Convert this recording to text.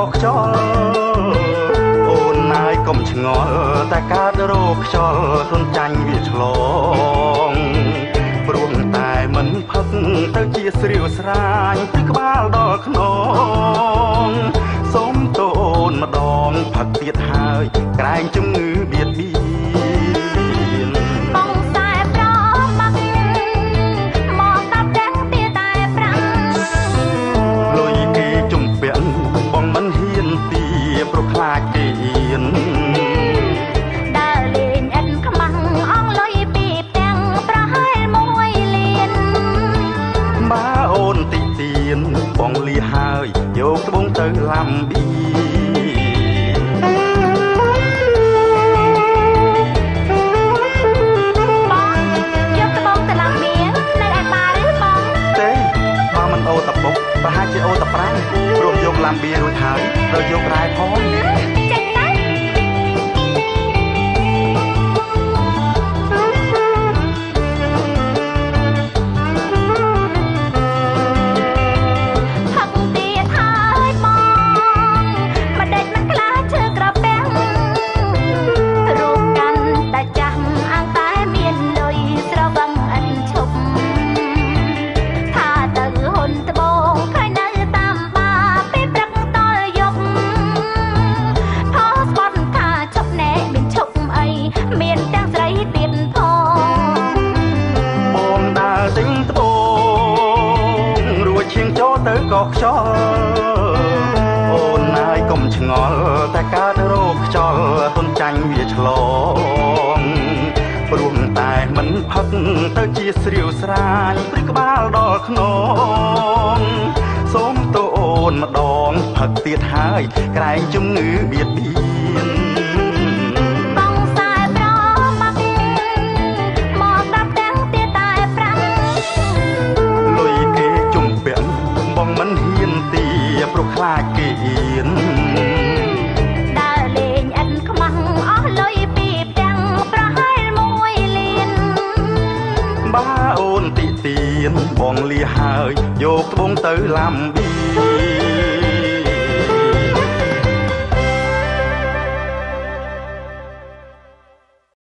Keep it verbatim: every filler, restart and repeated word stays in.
ក៏ខ្យល់អូនណាយកុំឆ្ងល់តែកើតរោគខ្យល់ទុនចាញ់វាឆ្លងព្រោះតែមិនផឹកទៅជាស្រាវស្រាញពីក្បាលដល់ខ្នងសូមតូនម្ដងផឹកទៀតហើយក្រែងជំងឺបៀតបៀនបងខ្សែប្រមកមកកាប់ទាំងទៀតតែប្រាំងលុយគេជំពាក់បងមិនហ៊ានទីព្រោះខ្លាចគេអៀនដើរលេងអិនខ្មាំងអងលុយពីផ្ទាំងប្រហែលមួយលានបើអូនតិទៀនបងលីហើយយកត្បូងទៅឡាំប៊ីប្រហែលជាអូតប្រាំងព្រមយកឡាំបៀរួចហើយត្រូវយករ៉ែផងចេញទៅផឹកទៀតហើយបងមិនដេចមិនខ្លាចឈឺក្រពាំងរូបកាន់តែចាំអាងតែមានលុយស្រវឹងអិនឈប់ថាទៅហ៊ុនត្បូងមានទាំងស្រីទៀតផងបងដើរទិញត្បូងរួចឈៀងចូលទៅក៏ខ្យល់អូនណាយកុំឆ្ងល់តែកើតរោគខ្យល់ទុនចាញ់វាឆ្លងព្រោះតែមិនផឹកទៅជាស្រាវស្រាញព្រឹកក្បាលដល់ខ្នងសូមតូនម្ដងផឹកទៀតហើយក្រែងជំងឺបៀតបៀនព្រោះខ្លាចគេអៀនដើរលេងអិនខ្មាំងអស់លុយពីផ្ទាំងប្រហែលមួយលានបើអូនតិទៀនបងលាហើយយកត្បូងទៅឡាំប៊ី